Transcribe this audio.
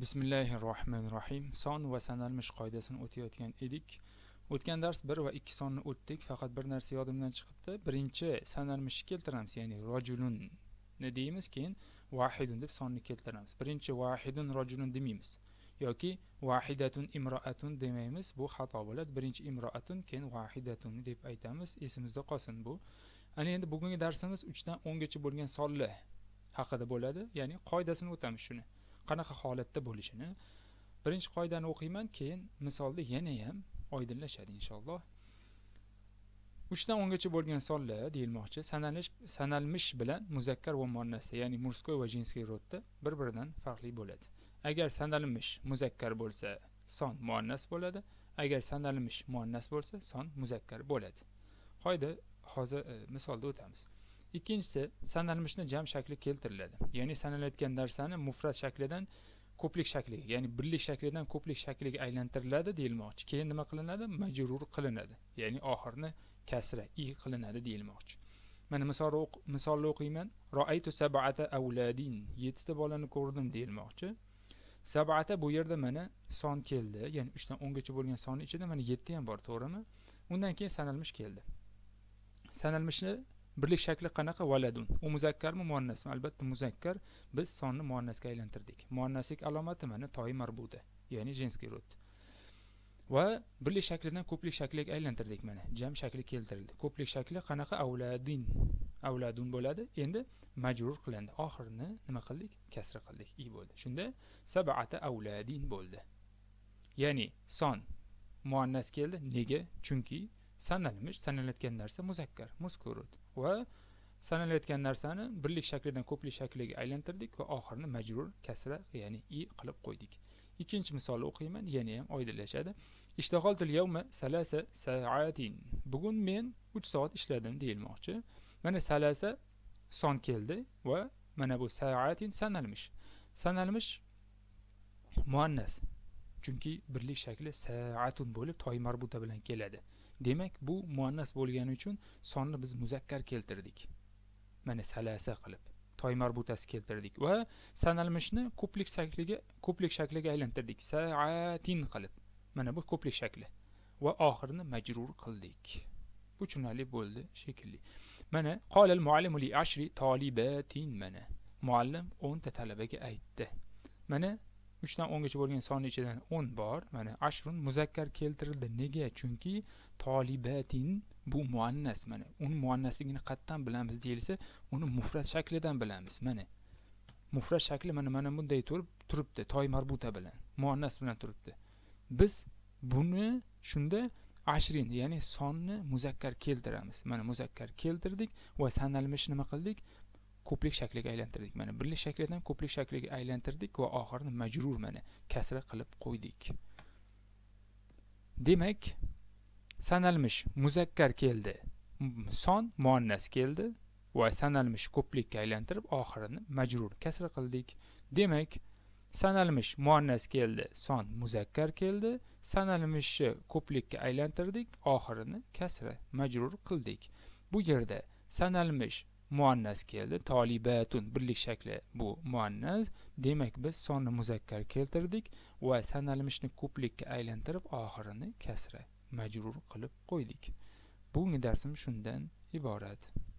Bismillahirrohmanirrohim. Son va sanalmish qoidasini o'tayotgan edik. O'tgan dars 1 va 2 sonni o'tdik. Faqat bir narsa yodimdan chiqibdi. Birinchi sanalmishni keltiramiz, ya'ni rojulun deymiz, keyin vahidun deb sonni keltiramiz. Birinchi vahidun rojulun demaymiz yoki vahidatun imroatun demaymiz. Bu xato bo'ladi. Birinchi imroatun, keyin vahidatun deb aytamiz. Esimizda qolsin bu. Ana endi bugungi darsimiz 3 dan 10 gacha bo'lgan sonlar haqida bo'ladi. Ya'ni qoidasini o'tamiz shuni. Qanaqa holatda bo'lishini. Birinchi qoidani o'qiyman, keyin misolda yana ham oydinlashadi inshaalloh. 3 dan 10 gacha bo'lgan sonlar deyilmoqchi. Sanalmish bilan muzakkar va muannas, ya'ni murskoy va jinskiy rodda bir-biridan farqli bo'ladi. Agar sanalmish muzakkar bo'lsa, son muannas bo'ladi. Agar sanalmish muannas bo'lsa, son muzakkar bo'ladi. Qoida hozir misolda o'tamiz. Ikkinchisi, sanalmishni jam shakli keltiriladi. Ya'ni sanalayotgan narsani mufrat shaklidan ko'plik shakliga, ya'ni birlik shaklidan ko'plik shakliga aylantiriladi deyilmoqchi. Keyin nima qilinadi? Majrur qilinadi. Ya'ni oxirini kasra i qilinadi deyilmoqchi. Mana misolni o'qiyman. Ra'aytu sab'ata awladin. 7 ta bolani ko'rdim deyilmoqchi. Sab'ata bu yerda mana son keldi. Ya'ni 3 dan 10 gacha bo'lgan sonning ichida mana 7 ham bor, to'g'rimi? Undan keyin sanalmish keldi. Sanalmishni birlik shakli qanaqa? Valadun. U muzakkarmi, muannasmi? Albatta muzakkar. Biz sonni muannasga aylantirdik. Muannaslik alomati mana toy marbuta, ya'ni jinskiy rod. Va birlik shaklidan ko'plik shakliga aylantirdik mana. Jam shakli keltirildi. Ko'plik shakli qanaqa? Avladin. Avladun bo'ladi. Endi majrur qilindi. Oxirini nima qildik? Kasra qildik. I bo'ldi. Shunda sab'ata avladin bo'ldi. Ya'ni son muannas keldi. Nega? Chunki sanalayotgan narsa muzakkar, muskurud. Va sanalayotgan narsani birlik shaklidan ko'plik shakliga aylantirdik va oxirini majrur kasra, ya'ni i qilib qo'ydik. Ikkinchi misolni o'qiyman, yana ham oydinlashadi. Ishtaghaltul yawma 3 sa'atin. Bugun men 3 soat ishladim deyilmoqchi. Mana salasa son keldi va mana bu sa'atin sanalmish. Sanalmish muannas. Chunki birlik shakli sa'atun bo'lib toy marbuta bilan keladi. Demak, bu muannas bo'lgani uchun sonni biz muzakkar keltirdik. Mana salasa qilib toy marbutasi keltirdik va sanalmishni ko'plik shakliga aylantirdik. Sa'atin qilib. Mana bu ko'plik shakli va oxirini majrur qildik. Bu tushunarli bo'ldi shekilli. Mana qolal muallimu li 10 talibatin. Mana muallim 10 ta talabaga aytdi. Mana 3 dan 10 gacha bo'lgan sonning ichidan 10 bor. Mana ashrun muzakkar keltirildi. Nega? Chunki talibatin bu muannas. Mana uni muannasligini qayerdan bilamiz deyilsa, uni mufrat shaklidan bilamiz. Mana mufrat shakli mana bunday turibdi, toy marbuta bilan, muannas bilan turibdi. Biz buni shunda ashrin, ya'ni sonni muzakkar keltiramiz. Mana muzakkar keltirdik va sanalmish nima qildik? Ko'plik shakliga aylantirdik. Mana birlik shaklidan ko'plik shakliga aylantirdik va oxirini majrur mana kasra qilib qo'ydik. Demak, sanalmish muzakkar keldi, son muannas keldi va sanalmish ko'plikka aylantirib oxirini majrur kasra qildik. Demak, sanalmish muannas keldi, son muzakkar keldi, sanalmishni ko'plikka aylantirdik, oxirini kasra majrur qildik. Bu yerda sanalmish muannas keldi, talibatun birlik shakli bu muannas. Demak, biz sonni muzakkar keltirdik va sanalmishni ko'plikka aylantirib oxirini kasra majrur qilib qo'ydik. Bugungi darsimiz shundan iborat.